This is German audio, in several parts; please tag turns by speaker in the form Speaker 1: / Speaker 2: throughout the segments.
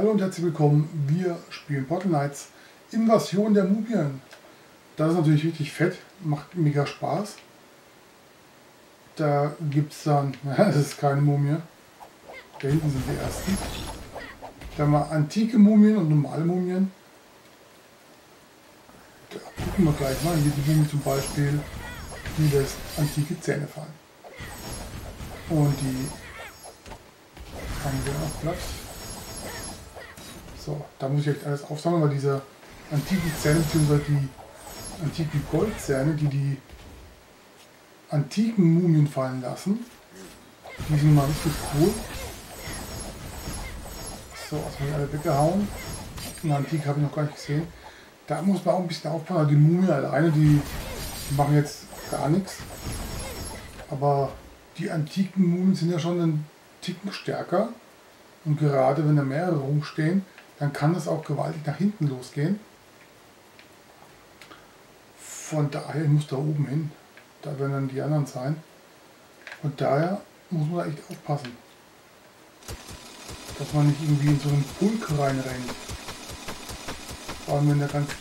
Speaker 1: Hallo und herzlich willkommen, wir spielen Portal Knights Invasion der Mumien. Das ist natürlich richtig fett, macht mega Spaß. Da gibt es dann, das ist keine Mumie, da hinten sind die ersten. Da haben wir antike Mumien und normale Mumien. Da gucken wir gleich mal, hier die Mumie zum Beispiel, die lässt antike Zähne fallen. Und die fangen wir auf Platz. So, da muss ich echt alles aufsammeln, weil diese antiken Zähne bzw. die antiken Goldzähne, die antiken Mumien fallen lassen, die sind mal richtig cool. So, das habe ich alle weggehauen. Eine Antike habe ich noch gar nicht gesehen. Da muss man auch ein bisschen aufpassen. Die Mumie alleine, die machen jetzt gar nichts. Aber die antiken Mumien sind ja schon einen Ticken stärker. Und gerade wenn da mehrere rumstehen, dann kann es auch gewaltig nach hinten losgehen. Von daher muss da oben hin. Da werden dann die anderen sein. Und daher muss man da echt aufpassen, dass man nicht irgendwie in so einen Pulk reinrennt. Vor allem wenn der ganz...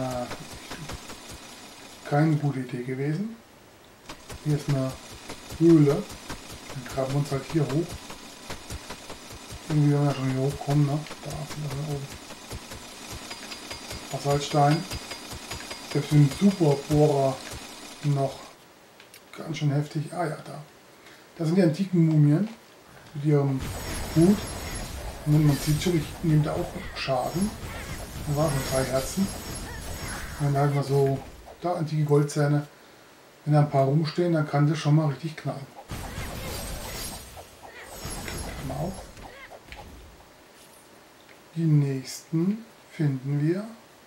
Speaker 1: keine gute Idee gewesen. Hier ist eine Höhle. Dann graben wir uns halt hier hoch. Irgendwie werden wir schon hier hochkommen, ne? Da sind wir da oben. Basaltstein. Selbst für einen Superbohrer noch ganz schön heftig. Ah ja, da. Das sind die antiken Mumien mit ihrem Hut. Und man sieht schon, ich nehme da auch Schaden. Da waren schon 3 Herzen. Und dann halt mal so, da antike Goldzähne. Wenn da ein paar rumstehen, dann kann das schon mal richtig knallen. Okay, mal auf. Die nächsten finden wir.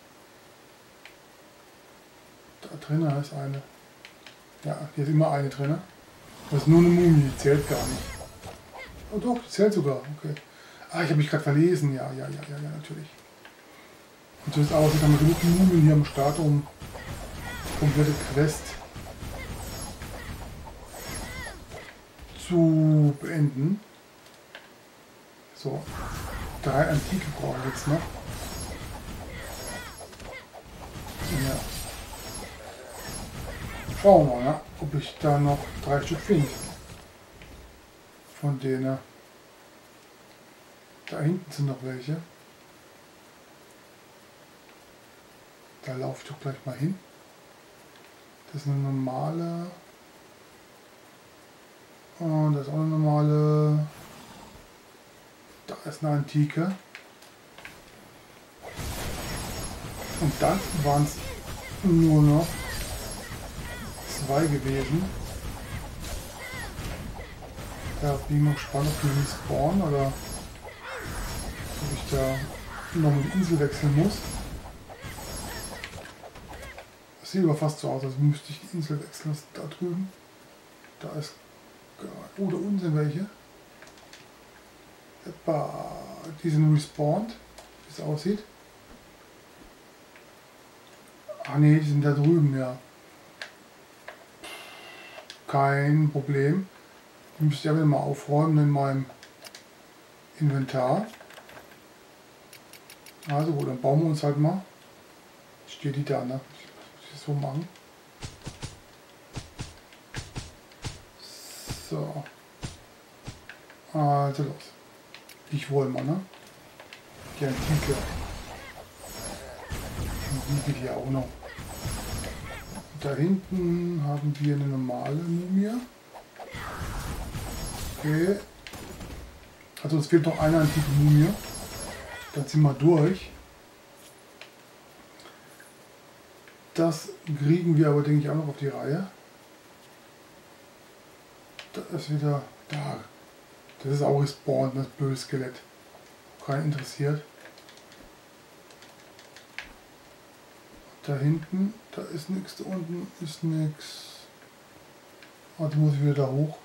Speaker 1: Da drinnen ist eine. Ja, hier ist immer eine drin. Das ist nur eine Mumie, die zählt gar nicht. Oh doch, die zählt sogar. Okay. Ah, ich habe mich gerade verlesen. Ja, natürlich. Und so ist aus, ich habe genug Mumien hier am Start, um die komplette Quest zu beenden. So. 3 antike brauchen wir jetzt noch. Ja. Schauen wir mal, ja, ob ich da noch 3 Stück finde. Von denen. Da hinten sind noch welche. Da laufe ich doch gleich mal hin. Das ist eine normale. Und das ist auch eine normale. Da ist eine antike. Und dann waren es nur noch 2 gewesen. Da bin ich noch gespannt, ob die respawnen oder ob ich da nochmal die Insel wechseln muss. Das sieht aber fast so aus, als müsste ich die Insel wechseln. Da drüben. Da ist. Oh, da unten sind welche. Die sind respawned, wie es aussieht. Ah ne, die sind da drüben, ja. Kein Problem. Die müsste ich aber mal aufräumen in meinem Inventar. Also gut, dann bauen wir uns halt mal. Steht die da, ne? Ich muss das so machen. So. Also los. Ich wollte mal, ne? Die antike. Und die geht hier auch noch. Und da hinten haben wir eine normale Mumie. Okay. Also es fehlt noch eine antike Mumie. Dann sind wir durch. Das kriegen wir aber, denke ich, auch noch auf die Reihe. Da ist wieder da. Das ist auch respawned, das blöde Skelett. Keinen interessiert. Da hinten, da ist nichts, da unten ist nichts. Also muss ich wieder da hoch.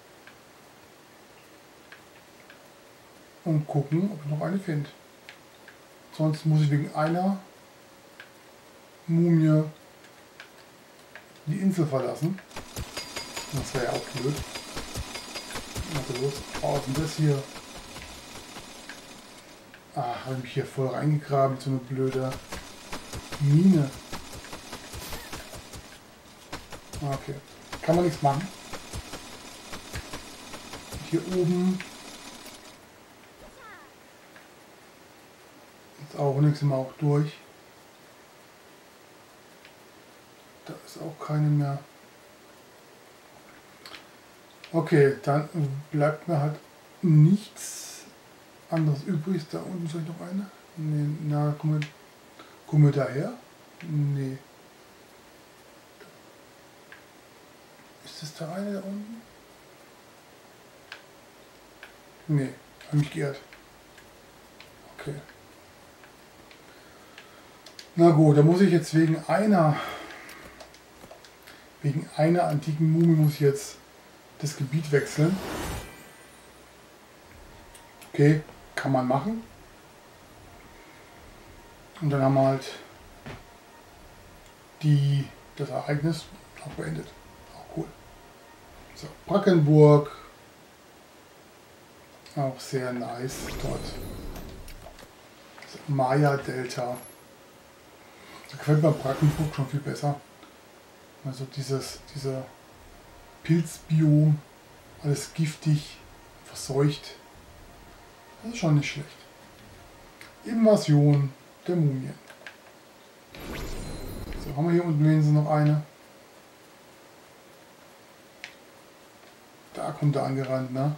Speaker 1: Und gucken, ob ich noch eine finde. Sonst muss ich wegen einer Mumie die Insel verlassen. Das wäre ja auch blöd. Also los, was ist denn das hier? Ah, habe ich mich hier voll reingegraben, so eine blöde Mine. Okay, kann man nichts machen. Hier oben ist auch nichts, sind wir auch durch. Da ist auch keine mehr. Okay, dann bleibt mir halt nichts anderes übrig. Da unten soll ich noch eine? Nee, na, kommen wir daher? Nee. Ist das der eine da unten? Nee, habe mich geirrt. Okay. Na gut, da muss ich jetzt wegen einer antiken Mumie muss ich jetzt das Gebiet wechseln. Okay, kann man machen. Und dann haben wir halt das Ereignis auch beendet. Auch cool. So, Brackenburg. Auch sehr nice dort. Das Maya-Delta. Da gefällt mir Brackenburg schon viel besser. Also dieser Pilzbiom, alles giftig, verseucht. Das ist schon nicht schlecht. Invasion der Mumien. So, haben wir hier unten wenigstens noch eine. Da kommt er angerannt, ne?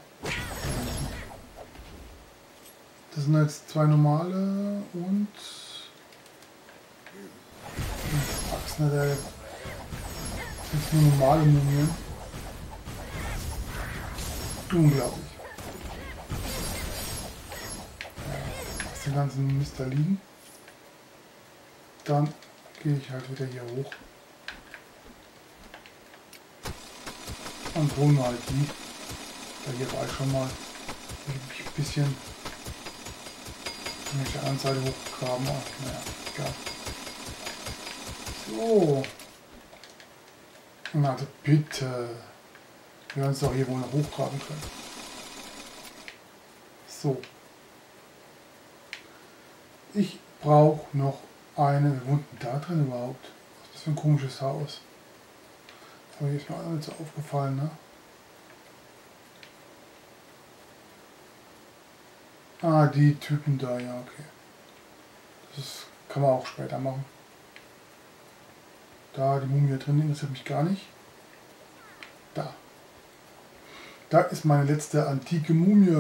Speaker 1: Das sind jetzt zwei normale und Erwachsene, der sind nur normale Mumien. Unglaublich. Lass den ganzen Mist da liegen. Dann gehe ich halt wieder hier hoch. Und holen wir halt die. Da hier war ich schon mal ein bisschen auf der anderen Seite hochgegraben. Naja, egal. So. Na, also bitte. Wir werden es doch hier wohl noch hochgraben können. So. Ich brauche noch eine. Wer wohnt denn da drin überhaupt? Was ist das für ein komisches Haus? Aber hier ist mir auch nicht so aufgefallen, ne? Ah, die Typen da, ja, okay. Das kann man auch später machen. Da, die Mumie drin, interessiert mich gar nicht. Da. Da ist meine letzte antike Mumie.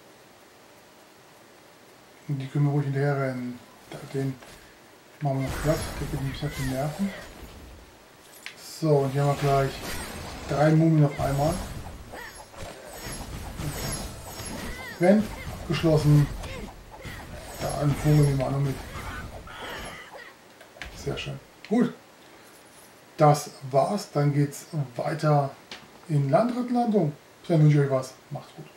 Speaker 1: Und die können wir ruhig hinterher rennen. Da, den machen wir noch platt. Der gibt mich sehr viel Nerven. So, und hier haben wir gleich 3 Mumien auf einmal. Wenn abgeschlossen. Da einen Vogel nehmen wir auch noch mit. Sehr schön. Gut. Das war's. Dann geht's weiter in Landratlandung. Dann wünsche ich euch was. Macht's gut.